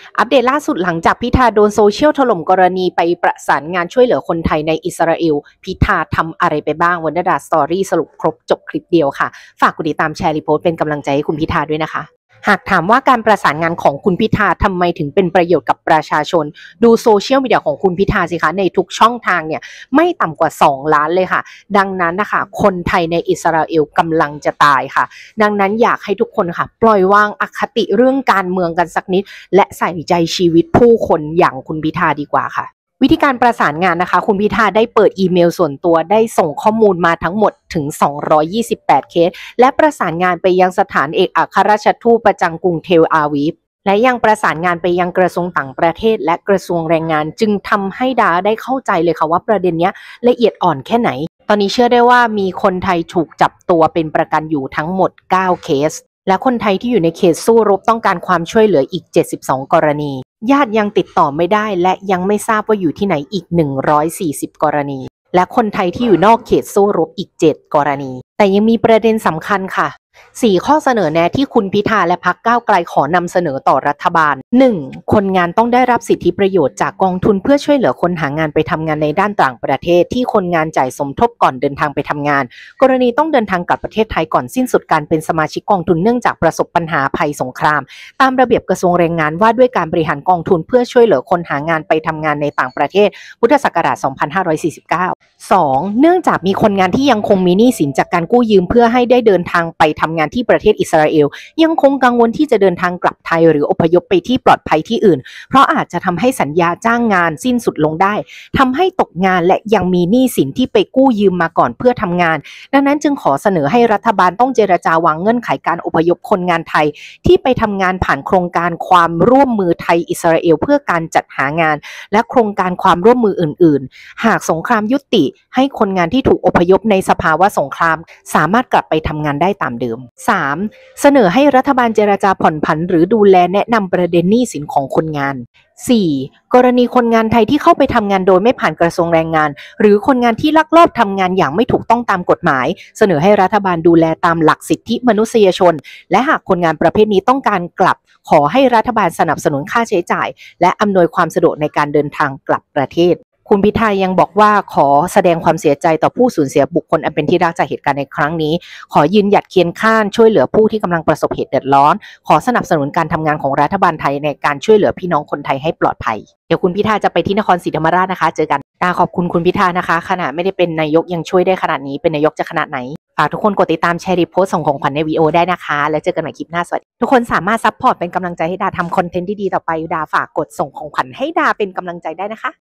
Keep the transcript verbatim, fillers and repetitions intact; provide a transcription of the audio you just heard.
อัปเดตล่าสุดหลังจากพิธาโดนโซเชียลถล่มกรณีไปประสานงานช่วยเหลือคนไทยในอิสราเอลพิธาทำอะไรไปบ้างวันดาสตอรี่สรุปครบจบคลิปเดียวค่ะฝากกดติดตามแชร์รีโพสต์เป็นกำลังใจให้คุณพิธาด้วยนะคะหากถามว่าการประสานงานของคุณพิธาทำไมถึงเป็นประโยชน์กับประชาชนดูโซเชียลมีเดียของคุณพิธาสิคะในทุกช่องทางเนี่ยไม่ต่ำกว่าสองล้านเลยค่ะดังนั้นนะคะคนไทยในอิสราเอลกำลังจะตายค่ะดังนั้นอยากให้ทุกคนค่ะปล่อยวางอคติเรื่องการเมืองกันสักนิดและใส่ใจชีวิตผู้คนอย่างคุณพิธาดีกว่าค่ะวิธีการประสานงานนะคะคุณพิธาได้เปิดอีเมลส่วนตัวได้ส่งข้อมูลมาทั้งหมดถึงสองร้อยยี่สิบแปดเคสและประสานงานไปยังสถานเอกอัครราชทูตประจำกรุงเทลอาวีฟและยังประสานงานไปยังกระทรวงต่างประเทศและกระทรวงแรงงานจึงทำให้ดาได้เข้าใจเลยค่ะว่าประเด็นนี้ละเอียดอ่อนแค่ไหนตอนนี้เชื่อได้ว่ามีคนไทยถูกจับตัวเป็นประกันอยู่ทั้งหมดเก้าเคสและคนไทยที่อยู่ในเขตสู้รบต้องการความช่วยเหลืออีกเจ็ดสิบสองกรณีญาติยังติดต่อไม่ได้และยังไม่ทราบว่าอยู่ที่ไหนอีกหนึ่งร้อยสี่สิบกรณีและคนไทยที่อยู่นอกเขตสู้รบอีกเจ็ดกรณีแต่ยังมีประเด็นสำคัญค่ะสี่ข้อเสนอแนะที่คุณพิธาและพรรคก้าวไกลขอนำเสนอต่อรัฐบาล หนึ่ง คนงานต้องได้รับสิทธิประโยชน์จากกองทุนเพื่อช่วยเหลือคนหางานไปทำงานในด้านต่างประเทศที่คนงานจ่ายสมทบก่อนเดินทางไปทำงานกรณีต้องเดินทางกลับประเทศไทยก่อนสิ้นสุดการเป็นสมาชิกกองทุนเนื่องจากประสบปัญหาภัยสงครามตามระเบียบกระทรวงแรงงานว่าด้วยการบริหารกองทุนเพื่อช่วยเหลือคนหางานไปทำงานในต่างประเทศพุทธศักราช สองพันห้าร้อยสี่สิบเก้า สอง เนื่องจากมีคนงานที่ยังคงมีหนี้สินจากการกู้ยืมเพื่อให้ได้เดินทางไปทำงานที่ประเทศอิสราเอลยังคงกังวลที่จะเดินทางกลับไทยหรืออพยพไปที่ปลอดภัยที่อื่นเพราะอาจจะทำให้สัญญาจ้างงานสิ้นสุดลงได้ทำให้ตกงานและยังมีหนี้สินที่ไปกู้ยืมมาก่อนเพื่อทำงานดังนั้นจึงขอเสนอให้รัฐบาลต้องเจรจาวางเงื่อนไขการอพยพคนงานไทยที่ไปทำงานผ่านโครงการความร่วมมือไทยอิสราเอลเพื่อการจัดหางานและโครงการความร่วมมืออื่นๆหากสงครามยุติให้คนงานที่ถูกอพยพในสภาวะสงครามสามารถกลับไปทำงานได้ตามเดิม สาม เสนอให้รัฐบาลเจรจาผ่อนผันหรือดูแลแนะนำประเด็นหนี้สินของคนงาน สี่ กรณีคนงานไทยที่เข้าไปทำงานโดยไม่ผ่านกระทรวงแรงงานหรือคนงานที่ลักลอบทำงานอย่างไม่ถูกต้องตามกฎหมายเสนอให้รัฐบาลดูแลตามหลักสิทธิมนุษยชนและหากคนงานประเภทนี้ต้องการกลับขอให้รัฐบาลสนับสนุนค่าใช้จ่ายและอำนวยความสะดวกในการเดินทางกลับประเทศคุณพิธายังบอกว่าขอแสดงความเสียใจต่อผู้สูญเสียบุคคลอันเป็นที่รักจากเหตุการณ์ในครั้งนี้ขอยืนหยัดเคียงข้างช่วยเหลือผู้ที่กำลังประสบเหตุเดือดร้อนขอสนับสนุนการทำงานของรัฐบาลไทยในการช่วยเหลือพี่น้องคนไทยให้ปลอดภัยเดี๋ยวคุณพิธาจะไปที่นครศรีธรรมราชนะคะเจอกันดาขอบคุณคุณพิธานะคะขณะไม่ได้เป็นนายกยังช่วยได้ขนาดนี้เป็นนายกจะขนาดไหนฝากทุกคนกดติดตามแชร์รีโพสต์ส่งของขวัญในวีดีโอได้นะคะแล้วเจอกันใหม่คลิปหน้าสวัสดีทุกคนสามารถซัพพอร์ตเป็นกำลังใจให้ดาทำคอนเทนต์ดีๆต่อไปดาฝากกดส่งของขวัญให้ดาเป็นกำลังใจได้นะคะ